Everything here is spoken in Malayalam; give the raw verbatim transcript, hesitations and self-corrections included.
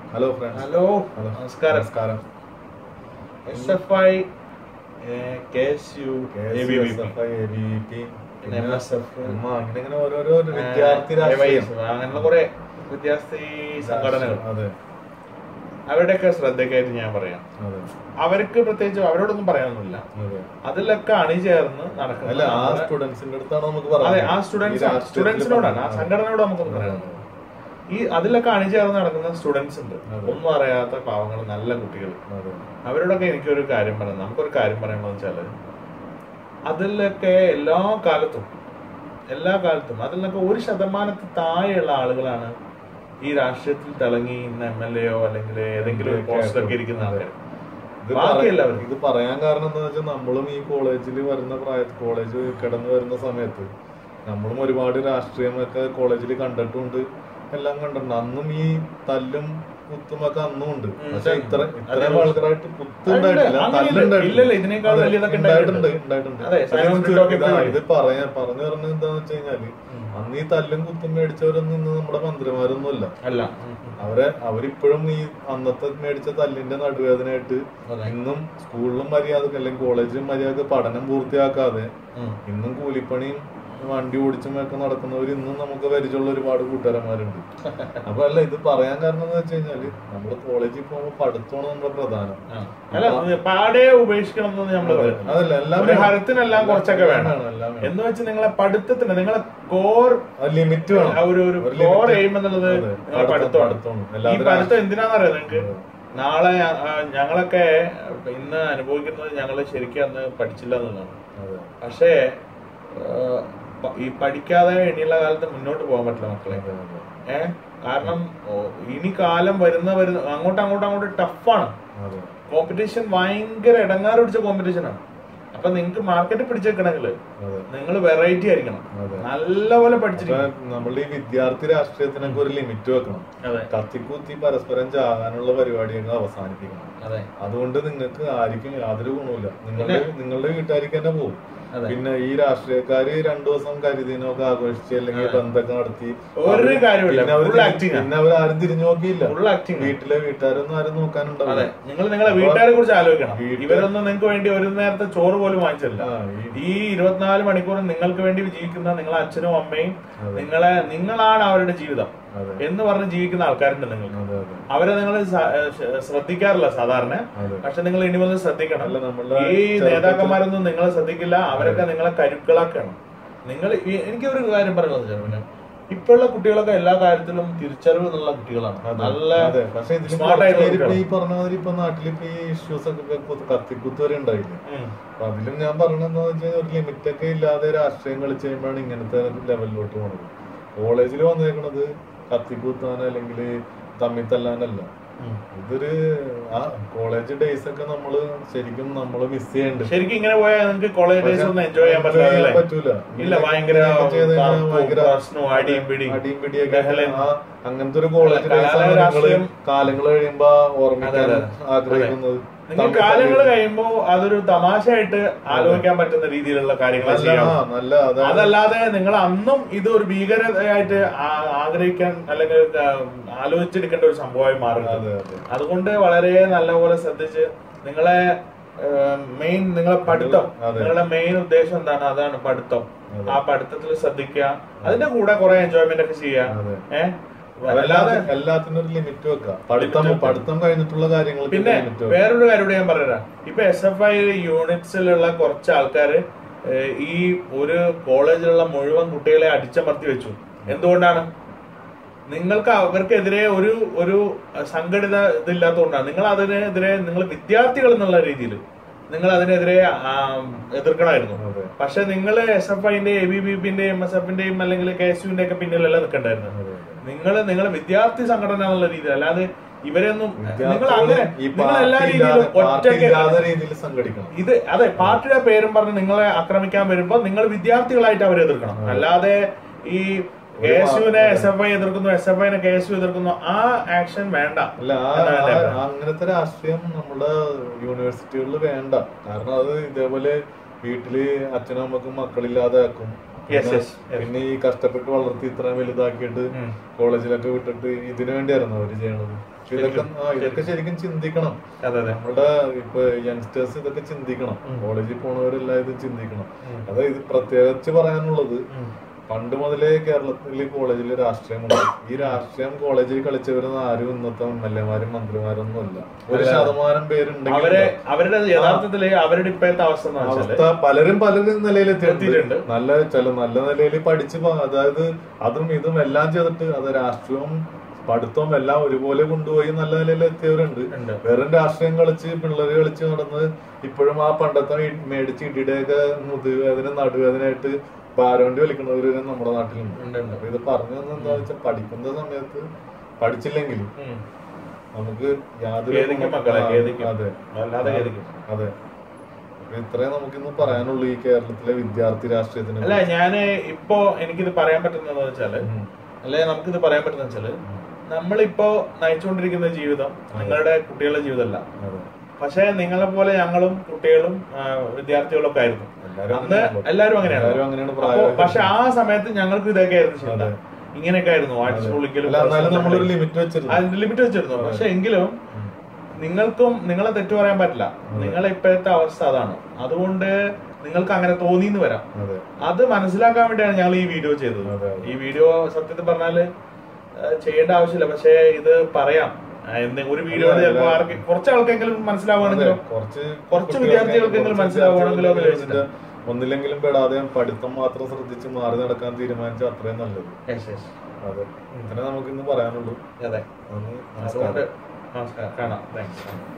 Hello friends. ഹലോ, നമസ്കാരം. നമസ്കാരം. S F I, K S U, A B V P, M S F, അങ്ങനെ ഓരോരോ വിദ്യാർത്ഥി അങ്ങനെയുള്ള കുറെ വിദ്യാർത്ഥി സംഘടനകൾ. അതെ, അവരുടെയൊക്കെ ശ്രദ്ധയ്ക്കായിട്ട് ഞാൻ പറയാം, അവർക്ക് പ്രത്യേകിച്ച് അവരോടൊന്നും പറയാനൊന്നുമില്ല. അതിലൊക്കെ അണിചേർന്ന് നടക്കുന്ന അതെ ആ സ്റ്റുഡൻസ് സ്റ്റുഡൻസിനോടാണ്, ആ സംഘടനയോട് നമുക്കൊന്നും പറയാനുള്ളത്. ഈ അതിലൊക്കെ അണിചേർന്ന് നടക്കുന്ന സ്റ്റുഡൻസ് ഉണ്ട്, ഒന്നും അറിയാത്ത പാവങ്ങൾ, നല്ല കുട്ടികൾ. അവരോടൊക്കെ എനിക്കൊരു കാര്യം പറയാം, നമുക്കൊരു കാര്യം പറയാമെന്ന് വെച്ചാല്, അതിലൊക്കെ എല്ലാ കാലത്തും എല്ലാ കാലത്തും അതിലൊക്കെ ഒരു ശതമാനത്തിൽ താഴെയുള്ള ആളുകളാണ് ഈ രാഷ്ട്രീയത്തിൽ തിളങ്ങി ഇന്ന് എം എൽ എയോ അല്ലെങ്കിൽ ഏതെങ്കിലും ഒരു പോസ്റ്റിലൊക്കെ ഇരിക്കുന്ന ആൾക്കാർ. ഇത് പറയാൻ കാരണം എന്താ വെച്ചാൽ, നമ്മളും ഈ കോളേജിൽ വരുന്ന പ്രായ കോളേജ് കിടന്നു വരുന്ന സമയത്ത് നമ്മളും ഒരുപാട് രാഷ്ട്രീയമൊക്കെ കോളേജിൽ കണ്ടിട്ടുണ്ട്, എല്ലാം കണ്ടിട്ടുണ്ട്. അന്നും ഈ തല്ലും കുത്തുമൊക്കെ അന്നും ഉണ്ട്. പക്ഷെ ഇത്ര ഇത്രയും ആൾക്കാരായിട്ട് കുത്തുണ്ടായിട്ടില്ല, തല്ലുണ്ടായിട്ടുണ്ട് ഉണ്ടായിട്ടുണ്ട് ഇത് പറയാ പറഞ്ഞു പറഞ്ഞത് എന്താന്ന് വെച്ച് കഴിഞ്ഞാല്, അന്ന് ഈ തല്ലും കുത്തും മേടിച്ചവരൊന്നും ഇന്ന് നമ്മുടെ മന്ത്രിമാരൊന്നും അല്ല. അവരെ അവരിപ്പോഴും ഈ അന്നത്തെ മേടിച്ച തല്ലിന്റെ നടുവേദനയായിട്ട് ഇന്നും സ്കൂളിലും മര്യാദ അല്ലെങ്കിൽ കോളേജിലും മര്യാദ പഠനം പൂർത്തിയാക്കാതെ ഇന്നും കൂലിപ്പണിയും വണ്ടി ഓടിച്ചുമൊക്കെ നടക്കുന്നവർ ഇന്നും നമുക്ക് പരിചയമുള്ള ഒരുപാട് കൂട്ടുകാരന്മാരുണ്ട്. അപ്പൊ അല്ല, ഇത് പറയാൻ കാരണം എന്ന് വെച്ച് കഴിഞ്ഞാല്, നമ്മള് കോളേജിൽ പോകുമ്പോ പഠിത്തമാണ് നമ്മുടെ പ്രധാനം. പാടെ ഉപേക്ഷിക്കണം അതല്ല, എല്ലാം ഹരത്തിനെല്ലാം കുറച്ചൊക്കെ വേണം എന്ന് വെച്ച് നിങ്ങളെ പഠിത്തത്തിന് നിങ്ങളെ കോർ ലിമിറ്റ് വേണം. ഒരു കോർ എയിം എന്നുള്ളത് പഠിത്തമാണ്. ഈ പഠിത്തം എന്തിനാന്നറിയാം നിങ്ങൾക്ക്? നാളെ ഞങ്ങളൊക്കെ ഇന്ന് അനുഭവിക്കുന്നത് ഞങ്ങള് ശരിക്കും അന്ന് പഠിച്ചില്ല എന്നുള്ളതാണ്. പക്ഷേ ഈ പഠിക്കാതെ ഇനിയുള്ള കാലത്ത് മുന്നോട്ട് പോകാൻ പറ്റില്ല മക്കളെ. ഏഹ് കാരണം ഇനി കാലം വരുന്ന വരുന്ന അങ്ങോട്ട് അങ്ങോട്ട് അങ്ങോട്ട് ടഫാണ്. കോമ്പറ്റീഷൻ ഭയങ്കര ഇടങ്ങാറ് പിടിച്ച കോമ്പറ്റീഷനാണ്. അപ്പൊ നിങ്ങക്ക് മാർക്കറ്റ് പിടിച്ചേക്കണമെങ്കിൽ നിങ്ങൾ വെറൈറ്റി ആയിരിക്കണം, നല്ലപോലെ പഠിച്ചിരിക്കണം. നമ്മൾ ഈ വിദ്യാർത്ഥി രാഷ്ട്രീയത്തിനൊക്കെ ഒരു ലിമിറ്റ് വെക്കണം. കത്തിക്കൂത്തി പരസ്പരം ചാകാനുള്ള പരിപാടിയൊക്കെ അവസാനിപ്പിക്കണം. അതുകൊണ്ട് നിങ്ങൾക്ക് ആർക്കും യാതൊരു ഗുണമില്ല. നിങ്ങളുടെ നിങ്ങളുടെ വീട്ടുകാർക്ക് തന്നെ പോകും. പിന്നെ ഈ രാഷ്ട്രീയക്കാര് രണ്ടു ദിവസം കരിദിനമൊക്കെ ആഘോഷിച്ച് അല്ലെങ്കിൽ ബന്ധമൊക്കെ നടത്തി പിന്നെ അവരാരും തിരിഞ്ഞു നോക്കിയില്ല. വീട്ടിലെ വീട്ടുകാരൊന്നും ആരും നോക്കാനുണ്ടാവില്ല. നിങ്ങൾ നിങ്ങളെ വീട്ടുകാരെ കുറിച്ച് ആലോചിക്കണം. ഇവരൊന്നും നിങ്ങൾക്ക് വേണ്ടി ഒരു നേരത്തെ ചോറ് പോലും വാങ്ങിച്ചില്ല. ഈ ഇരുപത്തിനാല് മണിക്കൂറും നിങ്ങൾക്ക് വേണ്ടി ജീവിക്കുന്ന നിങ്ങളെ അച്ഛനും അമ്മയും നിങ്ങളെ നിങ്ങളാണ് അവരുടെ ജീവിതം എന്ന് പറഞ്ഞ് ജീവിക്കുന്ന ആൾക്കാരുണ്ട്. നിങ്ങൾ അവരെ നിങ്ങൾ ശ്രദ്ധിക്കാറില്ല സാധാരണ. പക്ഷെ നിങ്ങൾ ഇനി വന്ന് ശ്രദ്ധിക്കണം. ഈ നേതാക്കന്മാരൊന്നും നിങ്ങളെ ശ്രദ്ധിക്കില്ല, അവരൊക്കെ നിങ്ങളെ കരുക്കളാക്കണം. നിങ്ങൾ എനിക്കൊരു കാര്യം പറയുന്നത് ചേർന്ന്, ഇപ്പോഴുള്ള കുട്ടികളൊക്കെ എല്ലാ കാര്യത്തിലും തിരിച്ചറിവ് എന്നുള്ള കുട്ടികളാണ്. നല്ല ഈ പറഞ്ഞ മാതിരി ഇപ്പൊ നാട്ടിലിപ്പോ ഈ ഇഷ്യൂസ് ഒക്കെ കത്തിക്കുത്ത് വരെ ഉണ്ടായില്ല. അപ്പൊ അതിലും ഞാൻ പറഞ്ഞതെന്ന് വെച്ചാൽ, ഒരു ലിമിറ്റ് ഒക്കെ ഇല്ലാതെ രാഷ്ട്രീയം കളിച്ച് കഴിയുമ്പോഴാണ് ഇങ്ങനത്തെ ലെവലിലോട്ട് പോണത്. കോളേജിൽ വന്നേക്കണത് കത്തിക്കുത്താൻ അല്ലെങ്കിൽ തമ്മിൽ തല്ലാനല്ല. ഇതൊരു ആ കോളേജ് ഡേയ്സ് ഒക്കെ നമ്മള് ശരിക്കും നമ്മള് മിസ് ചെയ്യണ്ട്. ശരിക്കും ഇങ്ങനെ പോയാൽ നിങ്ങൾക്ക് കോളേജ് ഡേയ്സ് ഒന്നും എൻജോയ് ചെയ്യാൻ പറ്റൂല. ഇല്ല, ഭയങ്കര അടിയും പിടിയൊക്കെ അങ്ങനത്തെ ഒരു കോളേജ് ഡേയ്സ് കാലങ്ങൾ കഴിയുമ്പോ ഓർമ്മിക്കാൻ ആഗ്രഹിക്കുന്നത്. നിങ്ങൾ കാലങ്ങൾ കഴിയുമ്പോ അതൊരു തമാശയായിട്ട് ആലോചിക്കാൻ പറ്റുന്ന രീതിയിലുള്ള കാര്യങ്ങൾ ചെയ്യാം. അതല്ലാതെ നിങ്ങൾ അന്നും ഇത് ഒരു ഭീകരതയായിട്ട് ആഗ്രഹിക്കാൻ അല്ലെങ്കിൽ ആലോചിച്ചെടുക്കേണ്ട ഒരു സംഭവമായി മാറുന്നത്. അതുകൊണ്ട് വളരെ നല്ലപോലെ ശ്രദ്ധിച്ച് നിങ്ങളെ മെയിൻ നിങ്ങളെ പഠിത്തം, നിങ്ങളുടെ മെയിൻ ഉദ്ദേശം എന്താണ്? അതാണ് പഠിത്തം. ആ പഠിത്തത്തിൽ ശ്രദ്ധിക്കുക, അതിന്റെ കൂടെ കുറെ എൻജോയ്മെന്റ് ഒക്കെ ചെയ്യാം. ഏഹ് എല്ലാത്തിനും ഒരു ലിമിറ്റ് വെക്കുക. പഠിത്തം പഠിത്തം കഴിഞ്ഞിട്ടുള്ള കാര്യങ്ങൾ. പിന്നെ വേറൊരു കാര്യം ഞാൻ പറയാം. ഇപ്പൊ എസ് എഫ് ഐ യൂണിറ്റ്സിലുള്ള കുറച്ച് ആൾക്കാര് ഈ ഒരു കോളേജിലുള്ള മുഴുവൻ കുട്ടികളെ അടിച്ചമർത്തി വെച്ചു. എന്തുകൊണ്ടാണ്? നിങ്ങൾക്ക് അവർക്കെതിരെ ഒരു ഒരു സംഘടിത ഇതില്ലാത്തതുകൊണ്ടാണ്. നിങ്ങൾ അതിനെതിരെ നിങ്ങൾ വിദ്യാർത്ഥികൾ എന്നുള്ള രീതിയിൽ നിങ്ങൾ അതിനെതിരെ എതിർക്കണമായിരുന്നു. പക്ഷെ നിങ്ങൾ എസ് എഫ് ഐന്റെ എ ബി ബി പിന്റെയും എം എസ് എഫിന്റെയും അല്ലെങ്കിൽ കെ എസ് യുവിന്റെ ഒക്കെ പിന്നിലല്ല നിൽക്കണ്ടായിരുന്നു. നിങ്ങൾ നിങ്ങളെ വിദ്യാർത്ഥി സംഘടന എന്നുള്ള രീതിയിൽ, അല്ലാതെ ഇവരെയൊന്നും നിങ്ങൾ അങ്ങനെ നിങ്ങൾ എല്ലാ രീതിയിലും ഒറ്റയ്ക്ക് ഇത് അതെ പാർട്ടിയുടെ പേരും പറഞ്ഞ് നിങ്ങളെ ആക്രമിക്കാൻ വരുമ്പോ നിങ്ങൾ വിദ്യാർത്ഥികളായിട്ട് അവരെ എതിർക്കണം. അല്ലാതെ ഈ കെ എസ് യുവിനെ എസ് എഫ് ഐ എതിർക്കുന്നു, എസ് എഫ് ഐനെ കെ എസ് യു എതിർക്കുന്നു, ആ ആക്ഷൻ വേണ്ട. അല്ല, അങ്ങനത്തെ രാഷ്ട്രീയം നമ്മുടെ യൂണിവേഴ്സിറ്റികളിൽ വേണ്ട. കാരണം അത് ഇതേപോലെ വീട്ടില് അച്ഛനും അമ്മക്കും മക്കളില്ലാതെ ആക്കും. പിന്നെ ഈ കഷ്ടപ്പെട്ട് വളർത്തി ഇത്രയും വലുതാക്കിയിട്ട് കോളേജിലൊക്കെ വിട്ടിട്ട് ഇതിനു വേണ്ടിയായിരുന്നു അവര് ചെയ്യണത്. ഇതൊക്കെ ഇതൊക്കെ ശരിക്കും ചിന്തിക്കണം. നമ്മുടെ ഇപ്പൊ യങ്സ്റ്റേഴ്സ് ഇതൊക്കെ ചിന്തിക്കണം. കോളേജിൽ പോണവരെല്ലാം ഇത് ചിന്തിക്കണം. അതായത് പ്രത്യേകിച്ച് പറയാനുള്ളത്, പണ്ട് മുതലേ കേരളത്തില് കോളേജില് രാഷ്ട്രീയമുണ്ട്. ഈ രാഷ്ട്രീയം കോളേജിൽ കളിച്ചവരൊന്നും ആരും ഇന്നത്തെ എം എൽ എമാരും മന്ത്രിമാരൊന്നും അല്ല. ഒരു ശതമാനം പേരുണ്ടെങ്കിൽ അവരുടെ യഥാർത്ഥത്തില് അവരുടെ ഇപ്പോഴത്തെ അവസ്ഥ അവസ്ഥ പലരും പലരും നിലയിൽ എത്തിയിട്ടുണ്ട്. നല്ല ചില നല്ല നിലയിൽ പഠിച്ച്, അതായത് അതും ഇതും എല്ലാം ചെയ്തിട്ട് അത് രാഷ്ട്രീയവും പഠിത്തവും എല്ലാം ഒരുപോലെ കൊണ്ടുപോയി നല്ല നിലയിൽ എത്തിയവരുണ്ട്. വെറും രാഷ്ട്രീയം കളിച്ച് പിള്ളേര് കളിച്ച് നടന്ന് ഇപ്പോഴും ആ പണ്ടത്തെ മേടിച്ച് ഇടിയുടെയൊക്കെ മുതുവേദന നടുവേദനയായിട്ട് ഭാരവണ്ടി വലിക്കുന്നവര് നമ്മുടെ നാട്ടിലുണ്ട്. അപ്പൊ ഇത് പറഞ്ഞു തന്നെ എന്താ വെച്ചാൽ, പഠിക്കുന്ന സമയത്ത് പഠിച്ചില്ലെങ്കിൽ നമുക്ക് യാതൊരു അതെ അതെ ഇത്രയും നമുക്കിന്ന് പറയാനുള്ളൂ ഈ കേരളത്തിലെ വിദ്യാർത്ഥി രാഷ്ട്രീയത്തിന്. അല്ല, ഞാന് ഇപ്പോ എനിക്കിത് പറയാൻ പറ്റുന്നതെന്ന് വെച്ചാല്, അല്ലെ നമുക്കിത് പറയാൻ പറ്റുന്ന വെച്ചാല്, നമ്മളിപ്പോ നയിച്ചുകൊണ്ടിരിക്കുന്ന ജീവിതം നിങ്ങളുടെ കുട്ടികളുടെ ജീവിതമല്ല. പക്ഷെ നിങ്ങളെ പോലെ ഞങ്ങളും കുട്ടികളും വിദ്യാർത്ഥികളും ഒക്കെ ആയിരുന്നു അന്ന്. എല്ലാരും അങ്ങനെയാണ്. പക്ഷെ ആ സമയത്ത് ഞങ്ങൾക്ക് ഇതൊക്കെ ആയിരുന്നു ചിന്ത. ഇങ്ങനെയൊക്കെ ആയിരുന്നു അടിച്ചു പൊളിക്കലും ലിമിറ്റ് വെച്ചിരുന്നു. പക്ഷെ എങ്കിലും നിങ്ങൾക്കും നിങ്ങളെ തെറ്റു പറയാൻ പറ്റില്ല. നിങ്ങളെ ഇപ്പോഴത്തെ അവസ്ഥ അതാണ്. അതുകൊണ്ട് നിങ്ങൾക്ക് അങ്ങനെ തോന്നിന്ന് വരാം. അത് മനസ്സിലാക്കാൻ വേണ്ടിയാണ് ഞങ്ങൾ ഈ വീഡിയോ ചെയ്തത്. ഈ വീഡിയോ സത്യത്തിൽ പറഞ്ഞാല് ചെയ്യേണ്ട ആവശ്യമില്ല, പക്ഷെ ഇത് പറയാം. ഒരു വീഡിയോ ചിലപ്പോ ആർക്ക് കുറച്ച് ആൾക്കെങ്കിലും മനസ്സിലാവുകയാണെങ്കിലോ, കുറച്ച് വിദ്യാർത്ഥികൾക്കെങ്കിലും മനസ്സിലാവുകയാണെങ്കിലോ എന്ന് ചോദിച്ചിട്ട് ഒന്നില്ലെങ്കിലും പെടാതെ പഠിത്തം മാത്രം ശ്രദ്ധിച്ച് മാറി നടക്കാൻ തീരുമാനിച്ച അത്രയും നല്ലത്. അതെ, ഇങ്ങനെ നമുക്ക് ഇന്ന് പറയാനുള്ളൂ. അതെ, നമസ്കാരം. കാണാം. താങ്ക്സ്.